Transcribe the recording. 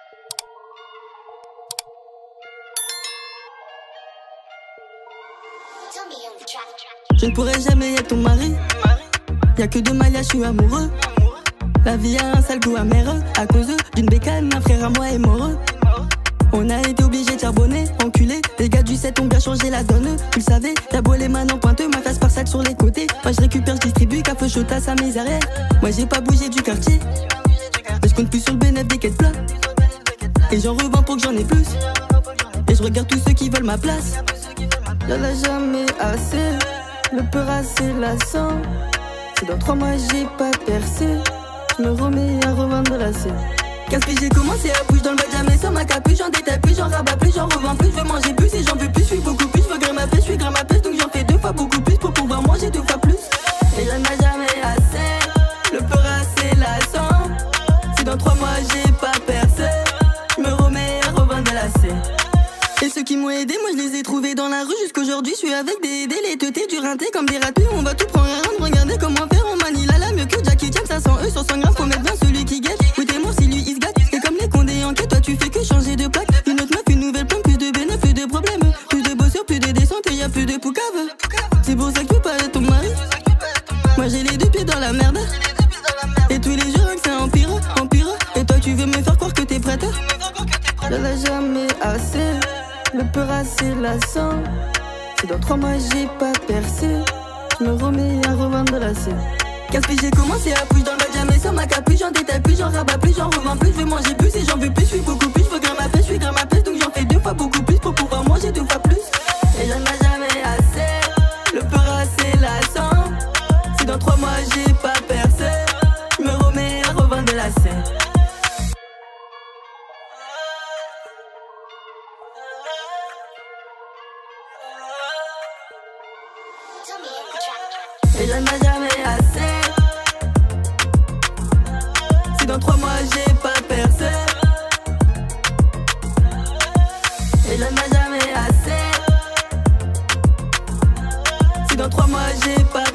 Je ne pourrai jamais être ton mari. Y'a que de Maya, je suis amoureux. La vie a un sale goût amer. À cause d'une bécane, un frère à moi est mort. On a été obligé de charbonner, enculé. Les gars du 7 ont bien changé la donne. Tu le savais, t'as beau les mains en pointeux, ma face par sac sur les côtés. Moi je récupère, je distribue, café chaud tasse à mes arrières. Moi j'ai pas bougé du quartier, mais je compte plus sur le bénéfice des quêtes plats. Et j'en revends pour que j'en ai plus. Et je regarde tous ceux qui veulent ma place. Y'en a jamais assez, le peur assez lassant. Si dans 3 mois j'ai pas percé, je me remets à revendre la scène. Casse-pied, j'ai commencé à bouger dans le bas de jamais sans ma capuche. J'en détaille plus, j'en rabats plus, j'en revends plus. Je veux manger plus et j'en veux plus, je suis beaucoup plus. Je veux grimper ma pêche, je suis grimper ma pêche. Donc j'en fais 2 fois beaucoup plus pour pouvoir manger 2 fois plus. Et j'en ai jamais assez, le peur assez lassant. Si dans 3 mois j'ai pas percé, je me remets à revendre la scène. Et ceux qui m'ont aidé, moi je les ai trouvés dans la rue. Jusqu'aujourd'hui, je suis avec des teutés, du rinté comme des ratés. On va tout prendre un round, regardez comment faire. On manie la lame mieux que Jackie Chan. 500 E sur 100 grammes, faut mettre 20 celui qui gagne. Oui, t'es mort si lui il se gâte. Et comme les condés en quête, toi tu fais que changer de plaque. Une autre meuf, une nouvelle plante, plus de bénéfices, plus de problèmes. Plus de bosseurs, plus de descentes et y'a plus de poucave. C'est pour ça que tu peux pas être ton mari. Moi j'ai les 2 pieds dans la merde. Et tous les jours que ça empire, empire. Et toi tu veux me faire croire que t'es prête. J'en ai jamais assez, le peur assez lassant. Si dans 3 mois j'ai pas percé, je me remets à revendre la scène. Casse-pied, j'ai commencé à bouger dans le bas de jamais sans ma capuche. J'en détaille plus, j'en rabats plus, j'en revends plus. Je veux manger plus et j'en veux plus, je suis beaucoup plus. Je veux grimper ma pêche, je suis grimper ma pêche. Donc j'en fais 2 fois beaucoup plus pour pouvoir manger 2 fois plus. Et j'en ai jamais assez, le peur assez lassant. Si dans 3 mois j'ai pas percé, je me remets à revendre la scène. Et j'en ai jamais assez. Si dans 3 mois j'ai pas percé. Et j'en ai jamais assez. Si dans 3 mois j'ai pas